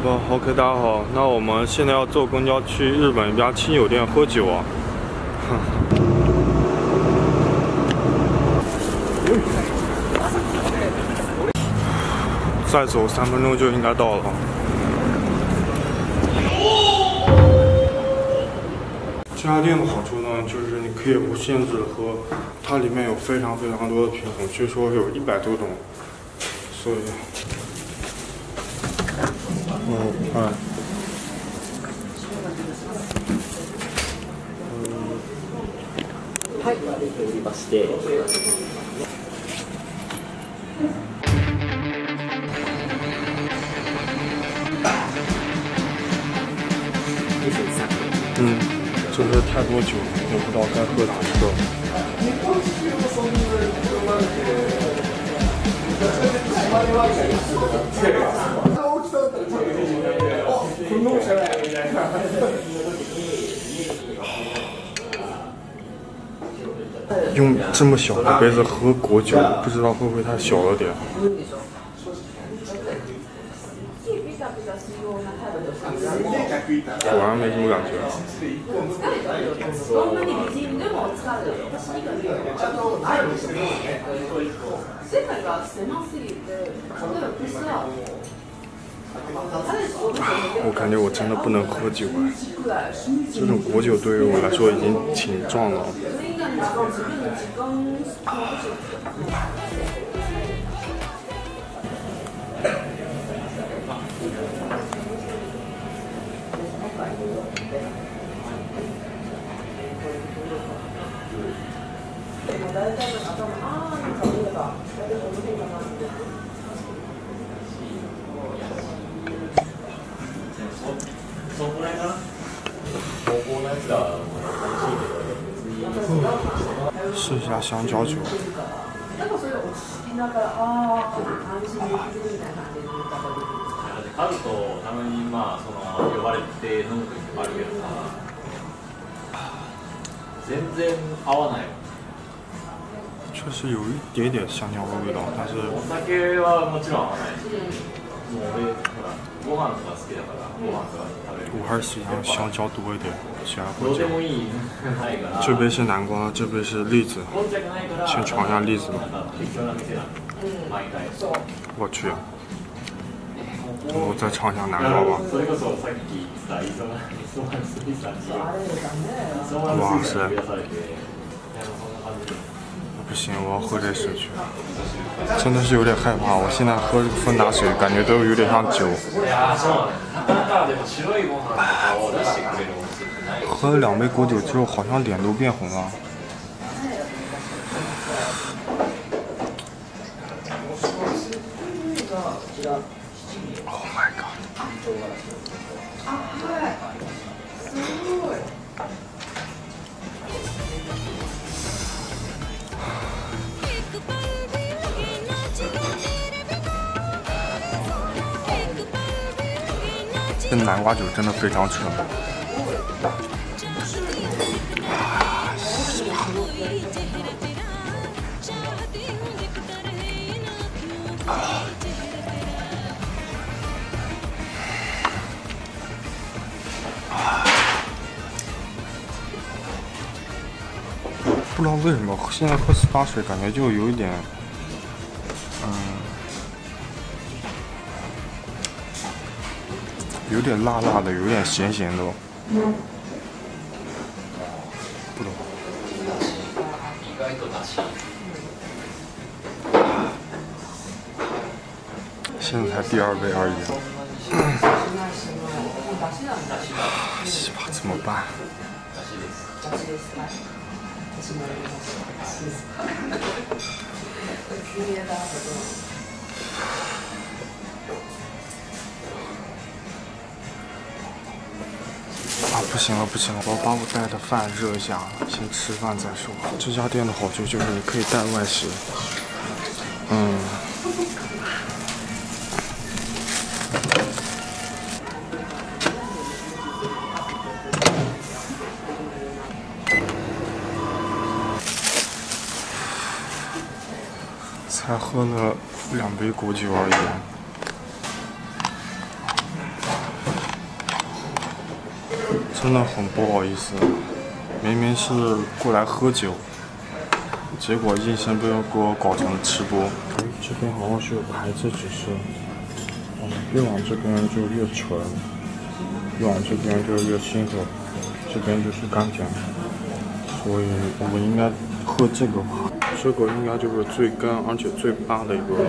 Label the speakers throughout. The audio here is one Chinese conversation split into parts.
Speaker 1: 哇 ，OK， 大家好，那我们现在要坐公交去日本一家清酒店喝酒啊。再走3分钟就应该到了。这家店的好处呢，就是你可以无限制的喝，它里面有非常多的品种，据说有100多种，所以。 はい。
Speaker 2: はい、出ておりまして。
Speaker 1: 就是太多酒，我不知道该喝哪一个。用这么小的杯子喝果酒，不知道会不会太小了点？果然没什么感觉。我感觉我真的不能喝酒啊！这种果酒对于我来说已经挺壮了。试一下香蕉酒。
Speaker 3: 数とたまにまあその呼ばれて飲む時もあるけどさ、全然合わない。
Speaker 1: 确实有一点点香蕉的味道，但是
Speaker 3: お酒はもちろん合わないし、もう俺ほらご飯とか好きだからご飯とか食べる。
Speaker 1: 我还是喜欢香蕉多一点，喜欢喝酒。
Speaker 3: どうでもいいないから。
Speaker 1: 这杯是南瓜，这杯是栗子，先尝一下栗子吧。我去。 我再尝一下南瓜吧。哇塞！不行，我要喝这水去。真的是有点害怕，我现在喝这个芬达水，感觉都有点像酒。喝了2杯果酒之后，好像脸都变红了。 Oh my god！ 这南瓜酒真的非常纯。不知道为什么现在喝苏打水感觉就有一点，有点辣辣的，有点咸咸的。不懂。现在才第2杯而已。西吧，怎么办？ 啊，不行了，不行了！我要把我带的饭热一下，先吃饭再说。这家店的好处就是你可以带外食。才喝了2杯果酒而已。 真的很不好意思，明明是过来喝酒，结果硬生生给我搞成吃播。哎，这边好像是有牌子指示，越往这边就越纯，越往这边就越新口，这边就是甘甜，所以我应该喝这个吧。这个应该就是最干而且最巴的一个，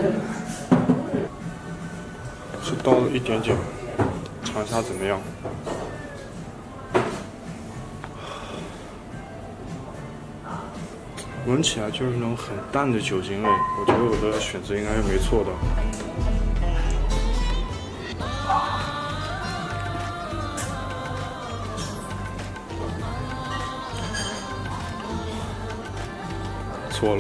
Speaker 1: 是倒了一点点，尝一下怎么样？闻起来就是那种很淡的酒精味，我觉得我的选择应该是没错的。错了。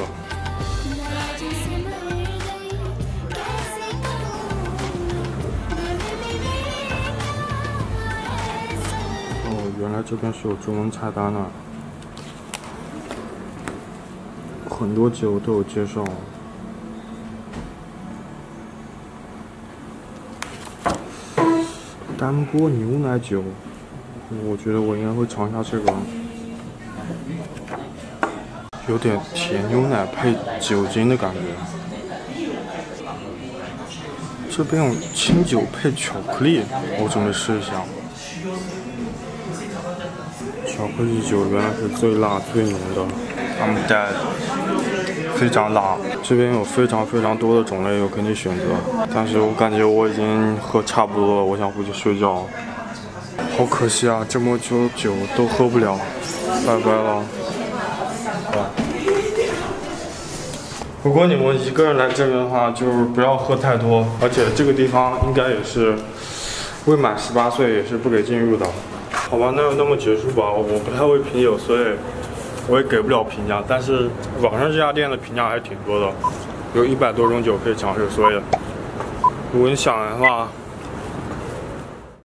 Speaker 1: 哦，原来这边是有中文菜单的。很多酒都有介绍。干锅牛奶酒，我觉得我应该会尝一下这个，有点甜牛奶配酒精的感觉。这边有清酒配巧克力，我准备试一下。巧克力酒原来是最辣最浓的。他们家非常辣，这边有非常多的种类有给你选择，但是我感觉我已经喝差不多了，我想回去睡觉。好可惜啊，这么久酒都喝不了，拜拜了。如果你们一个人来这边的话，就是不要喝太多，而且这个地方应该也是未满18岁也是不给进入的。好吧，那就那么结束吧。我不太会品酒，所以我也给不了评价，但是网上这家店的评价还是挺多的，有100多种酒可以尝试，所以如果你想来的话，